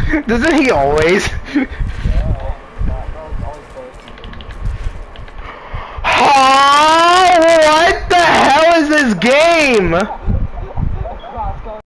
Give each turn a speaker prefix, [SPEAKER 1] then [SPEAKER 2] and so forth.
[SPEAKER 1] Doesn't he always? Oh, what the hell is this game?